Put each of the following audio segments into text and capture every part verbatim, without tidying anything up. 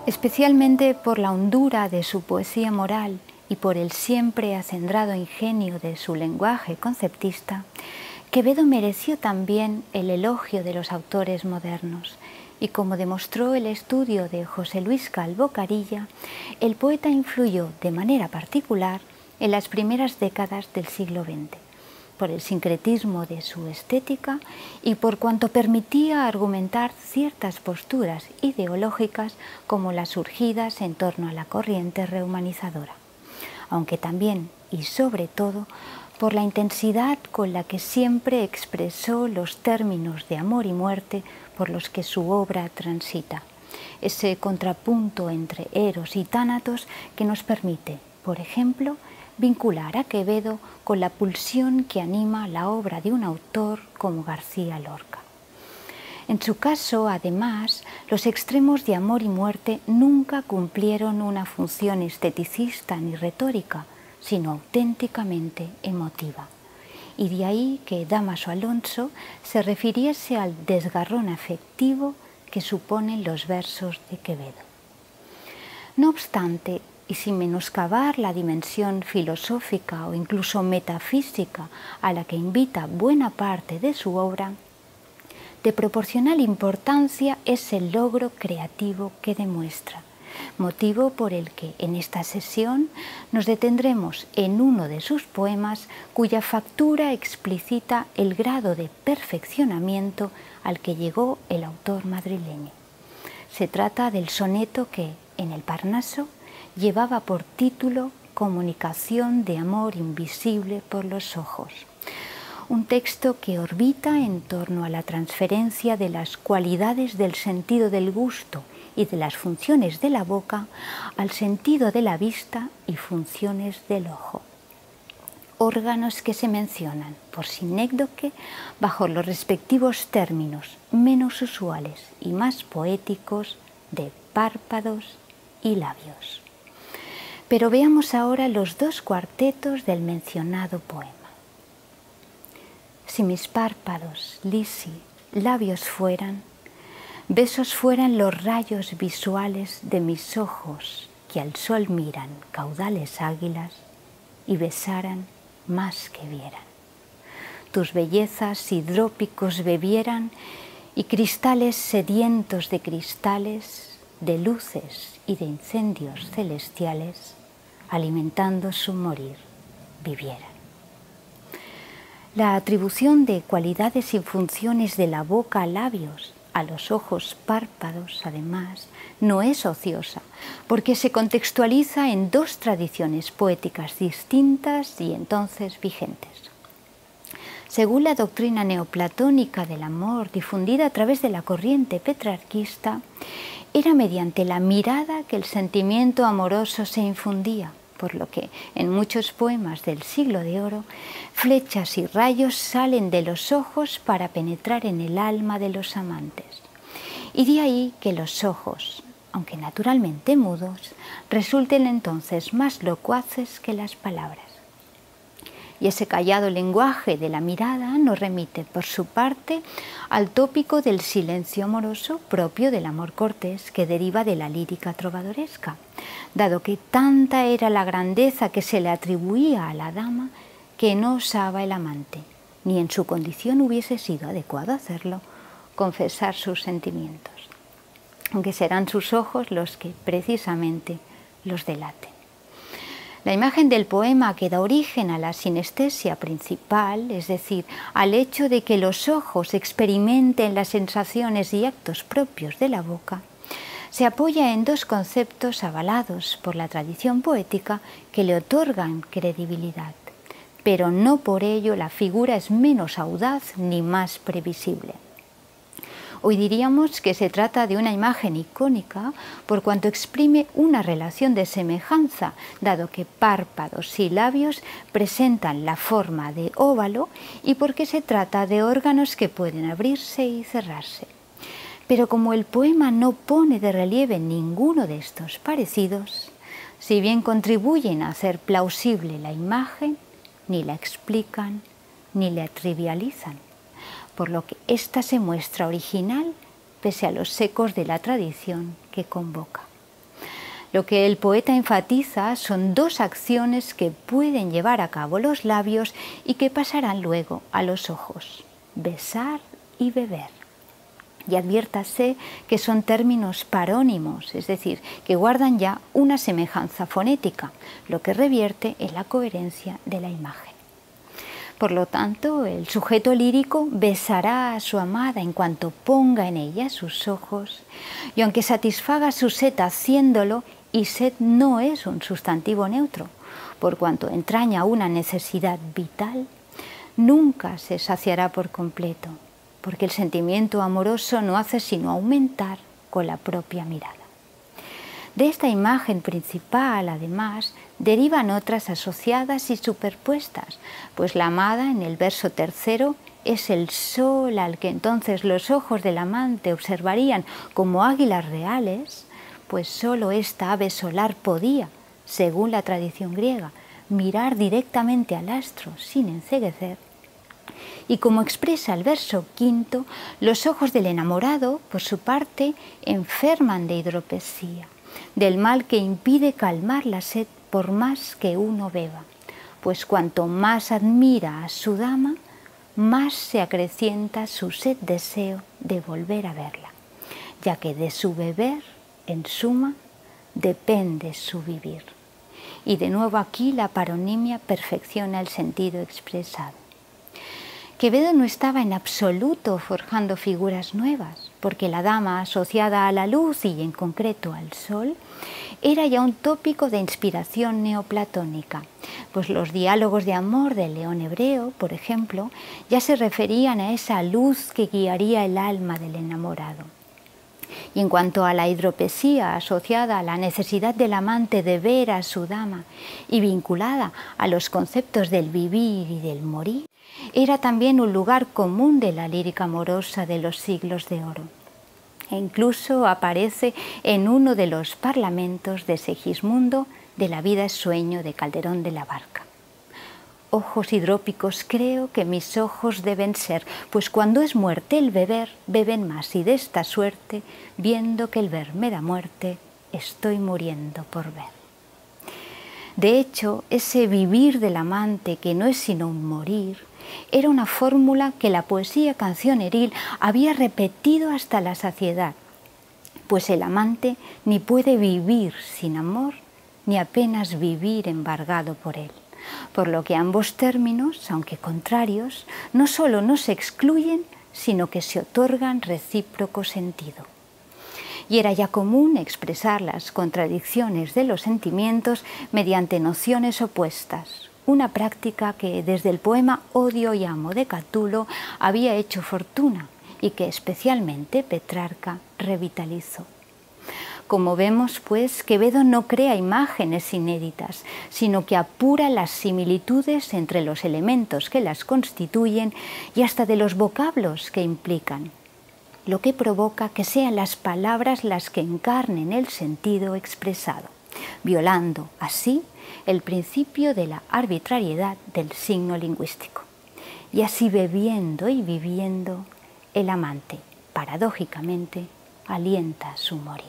Especialmente por la hondura de su poesía moral y por el siempre acendrado ingenio de su lenguaje conceptista, Quevedo mereció también el elogio de los autores modernos, y como demostró el estudio de José Luis Calvo Carilla, el poeta influyó de manera particular en las primeras décadas del siglo veinte, por el sincretismo de su estética y por cuanto permitía argumentar ciertas posturas ideológicas como las surgidas en torno a la corriente rehumanizadora, aunque también y sobre todo por la intensidad con la que siempre expresó los términos de amor y muerte por los que su obra transita, ese contrapunto entre Eros y Tánatos que nos permite, por ejemplo, vincular a Quevedo con la pulsión que anima la obra de un autor como García Lorca. En su caso, además, los extremos de amor y muerte nunca cumplieron una función esteticista ni retórica, sino auténticamente emotiva. Y de ahí que Dámaso Alonso se refiriese al desgarrón afectivo que suponen los versos de Quevedo. No obstante, y sin menoscabar la dimensión filosófica o incluso metafísica a la que invita buena parte de su obra, de proporcional importancia es el logro creativo que demuestra, motivo por el que en esta sesión nos detendremos en uno de sus poemas cuya factura explicita el grado de perfeccionamiento al que llegó el autor madrileño. Se trata del soneto que, en el Parnaso, llevaba por título Comunicación de amor invisible por los ojos. Un texto que orbita en torno a la transferencia de las cualidades del sentido del gusto y de las funciones de la boca al sentido de la vista y funciones del ojo. Órganos que se mencionan por sinécdoque bajo los respectivos términos menos usuales y más poéticos de párpados y labios. Pero veamos ahora los dos cuartetos del mencionado poema. Si mis párpados, Lisi, labios fueran, besos fueran los rayos visuales de mis ojos que al sol miran caudales águilas y besaran más que vieran. Tus bellezas hidrópicos bebieran y cristales sedientos de cristales, de luces y de incendios celestiales, alimentando su morir, vivieran. La atribución de cualidades y funciones de la boca a labios, a los ojos párpados, además, no es ociosa, porque se contextualiza en dos tradiciones poéticas distintas y entonces vigentes. Según la doctrina neoplatónica del amor difundida a través de la corriente petrarquista, era mediante la mirada que el sentimiento amoroso se infundía, por lo que en muchos poemas del Siglo de Oro, flechas y rayos salen de los ojos para penetrar en el alma de los amantes. Y de ahí que los ojos, aunque naturalmente mudos, resulten entonces más locuaces que las palabras. Y ese callado lenguaje de la mirada nos remite, por su parte, al tópico del silencio amoroso propio del amor cortés que deriva de la lírica trovadoresca, dado que tanta era la grandeza que se le atribuía a la dama que no osaba el amante, ni en su condición hubiese sido adecuado hacerlo, confesar sus sentimientos, aunque serán sus ojos los que precisamente los delaten. La imagen del poema que da origen a la sinestesia principal, es decir, al hecho de que los ojos experimenten las sensaciones y actos propios de la boca, se apoya en dos conceptos avalados por la tradición poética que le otorgan credibilidad, pero no por ello la figura es menos audaz ni más previsible. Hoy diríamos que se trata de una imagen icónica por cuanto exprime una relación de semejanza, dado que párpados y labios presentan la forma de óvalo y porque se trata de órganos que pueden abrirse y cerrarse. Pero como el poema no pone de relieve ninguno de estos parecidos, si bien contribuyen a hacer plausible la imagen, ni la explican ni la trivializan, por lo que ésta se muestra original pese a los ecos de la tradición que convoca. Lo que el poeta enfatiza son dos acciones que pueden llevar a cabo los labios y que pasarán luego a los ojos: besar y beber. Y adviértase que son términos parónimos, es decir, que guardan ya una semejanza fonética, lo que revierte en la coherencia de la imagen. Por lo tanto, el sujeto lírico besará a su amada en cuanto ponga en ella sus ojos, y aunque satisfaga su sed haciéndolo, y sed no es un sustantivo neutro, por cuanto entraña una necesidad vital, nunca se saciará por completo, porque el sentimiento amoroso no hace sino aumentar con la propia mirada. De esta imagen principal, además, derivan otras asociadas y superpuestas, pues la amada, en el verso tercero, es el sol al que entonces los ojos del amante observarían como águilas reales, pues sólo esta ave solar podía, según la tradición griega, mirar directamente al astro sin enceguecer. Y como expresa el verso quinto, los ojos del enamorado, por su parte, enferman de hidropesía, del mal que impide calmar la sed por más que uno beba, pues cuanto más admira a su dama, más se acrecienta su sed deseo de volver a verla, ya que de su beber, en suma, depende su vivir. Y de nuevo aquí la paronimia perfecciona el sentido expresado. Quevedo no estaba en absoluto forjando figuras nuevas, porque la dama asociada a la luz y en concreto al sol era ya un tópico de inspiración neoplatónica, pues los diálogos de amor del León hebreo, por ejemplo, ya se referían a esa luz que guiaría el alma del enamorado. Y en cuanto a la hidropesía asociada a la necesidad del amante de ver a su dama y vinculada a los conceptos del vivir y del morir, era también un lugar común de la lírica amorosa de los siglos de oro. E incluso aparece en uno de los parlamentos de Segismundo de La vida es sueño de Calderón de la Barca. Ojos hidrópicos creo que mis ojos deben ser, pues cuando es muerte el beber, beben más, y de esta suerte, viendo que el ver me da muerte, estoy muriendo por ver. De hecho, ese vivir del amante, que no es sino un morir, era una fórmula que la poesía cancioneril había repetido hasta la saciedad, pues el amante ni puede vivir sin amor, ni apenas vivir embargado por él. Por lo que ambos términos, aunque contrarios, no solo no se excluyen, sino que se otorgan recíproco sentido. Y era ya común expresar las contradicciones de los sentimientos mediante nociones opuestas, una práctica que desde el poema Odio y amo de Catulo había hecho fortuna y que especialmente Petrarca revitalizó. Como vemos, pues, Quevedo no crea imágenes inéditas, sino que apura las similitudes entre los elementos que las constituyen y hasta de los vocablos que implican, lo que provoca que sean las palabras las que encarnen el sentido expresado, violando así el principio de la arbitrariedad del signo lingüístico. Y así bebiendo y viviendo, el amante, paradójicamente, alienta su morir.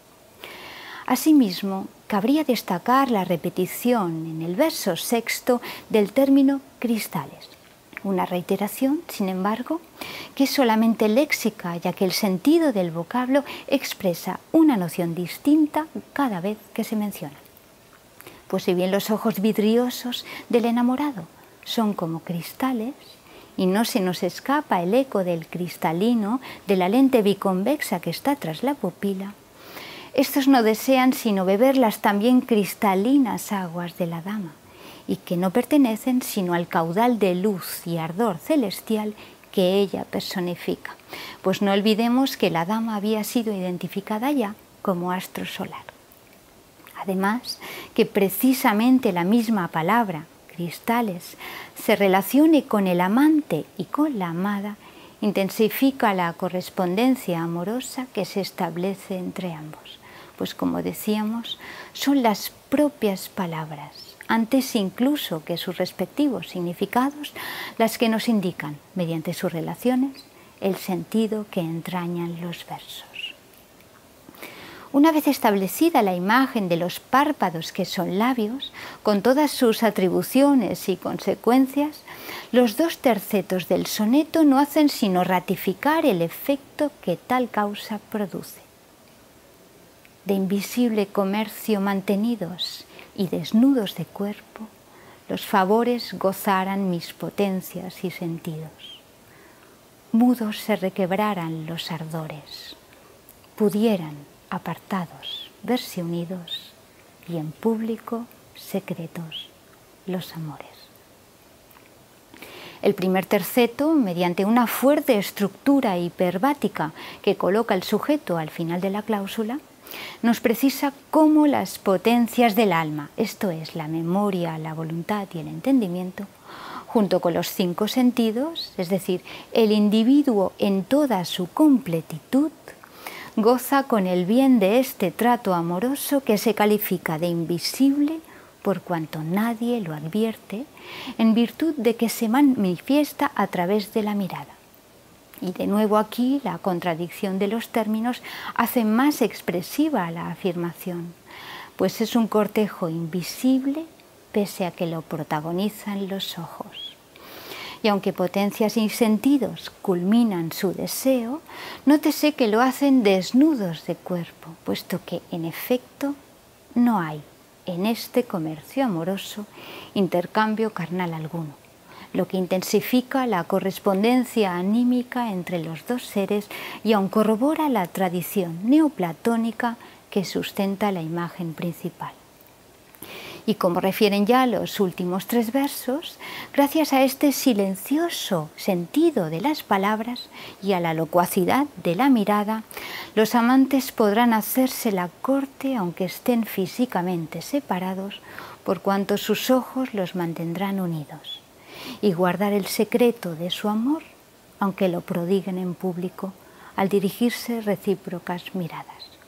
Asimismo, cabría destacar la repetición en el verso sexto del término cristales, una reiteración, sin embargo, que es solamente léxica, ya que el sentido del vocablo expresa una noción distinta cada vez que se menciona. Pues si bien los ojos vidriosos del enamorado son como cristales, y no se nos escapa el eco del cristalino de la lente biconvexa que está tras la pupila, estos no desean sino beber las también cristalinas aguas de la dama, y que no pertenecen sino al caudal de luz y ardor celestial que ella personifica, pues no olvidemos que la dama había sido identificada ya como astro solar. Además, que precisamente la misma palabra, cristales, se relacione con el amante y con la amada, intensifica la correspondencia amorosa que se establece entre ambos, pues como decíamos, son las propias palabras, antes incluso que sus respectivos significados, las que nos indican, mediante sus relaciones, el sentido que entrañan los versos. Una vez establecida la imagen de los párpados que son labios, con todas sus atribuciones y consecuencias, los dos tercetos del soneto no hacen sino ratificar el efecto que tal causa produce. De invisible comercio mantenidos y desnudos de cuerpo, los favores gozaran mis potencias y sentidos. Mudos se requebraran los ardores, pudieran, apartados, verse unidos, y en público, secretos, los amores. El primer terceto, mediante una fuerte estructura hiperbática que coloca el sujeto al final de la cláusula, nos precisa cómo las potencias del alma, esto es, la memoria, la voluntad y el entendimiento, junto con los cinco sentidos, es decir, el individuo en toda su completitud, goza con el bien de este trato amoroso que se califica de invisible por cuanto nadie lo advierte, en virtud de que se manifiesta a través de la mirada. Y de nuevo aquí la contradicción de los términos hace más expresiva la afirmación, pues es un cortejo invisible pese a que lo protagonizan los ojos. Y aunque potencias y sentidos culminan su deseo, nótese que lo hacen desnudos de cuerpo, puesto que, en efecto, no hay en este comercio amoroso intercambio carnal alguno, lo que intensifica la correspondencia anímica entre los dos seres y aun corrobora la tradición neoplatónica que sustenta la imagen principal. Y como refieren ya los últimos tres versos, gracias a este silencioso sentido de las palabras y a la locuacidad de la mirada, los amantes podrán hacerse la corte aunque estén físicamente separados, por cuanto sus ojos los mantendrán unidos, y guardar el secreto de su amor, aunque lo prodiguen en público, al dirigirse recíprocas miradas.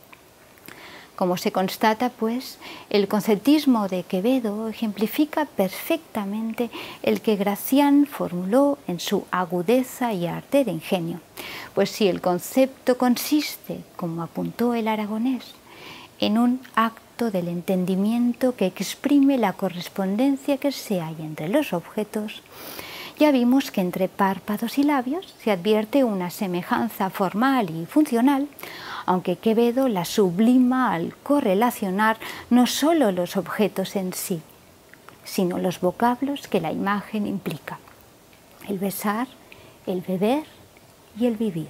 Como se constata, pues, el conceptismo de Quevedo ejemplifica perfectamente el que Gracián formuló en su agudeza y arte de ingenio. Pues si el concepto consiste, como apuntó el aragonés, en un acto del entendimiento que exprime la correspondencia que se hay entre los objetos, ya vimos que entre párpados y labios se advierte una semejanza formal y funcional, aunque Quevedo la sublima al correlacionar no solo los objetos en sí, sino los vocablos que la imagen implica: el besar, el beber y el vivir.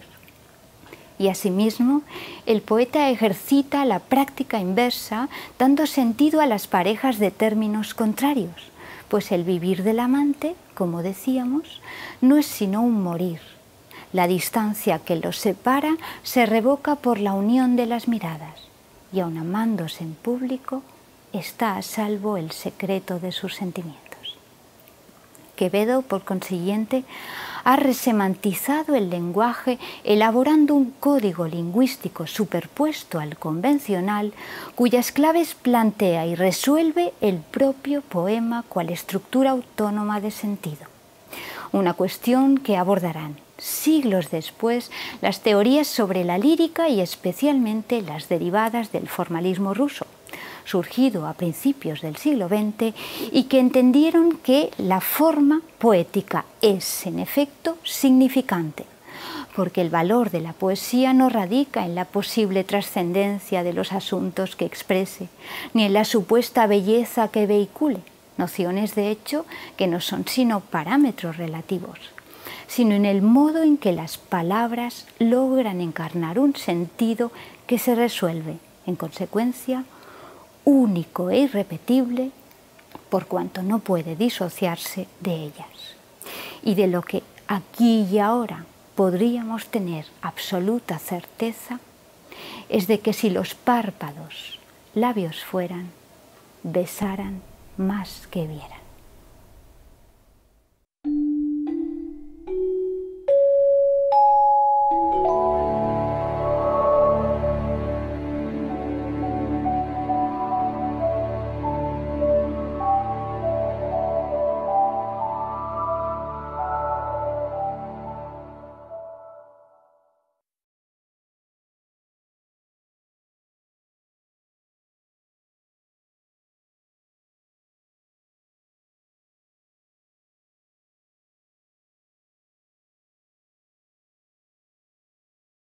Y asimismo, el poeta ejercita la práctica inversa, dando sentido a las parejas de términos contrarios, pues el vivir del amante, como decíamos, no es sino un morir. La distancia que los separa se revoca por la unión de las miradas, y aun amándose en público, está a salvo el secreto de sus sentimientos. Quevedo, por consiguiente, ha resemantizado el lenguaje elaborando un código lingüístico superpuesto al convencional, cuyas claves plantea y resuelve el propio poema cual estructura autónoma de sentido. Una cuestión que abordarán siglos después las teorías sobre la lírica y especialmente las derivadas del formalismo ruso, surgido a principios del siglo veinte y que entendieron que la forma poética es, en efecto, significante, porque el valor de la poesía no radica en la posible trascendencia de los asuntos que exprese, ni en la supuesta belleza que vehicule, nociones de hecho que no son sino parámetros relativos, sino en el modo en que las palabras logran encarnar un sentido que se resuelve, en consecuencia, único e irrepetible, por cuanto no puede disociarse de ellas. Y de lo que aquí y ahora podríamos tener absoluta certeza es de que si los párpados labios fueran, besaran más que vieran.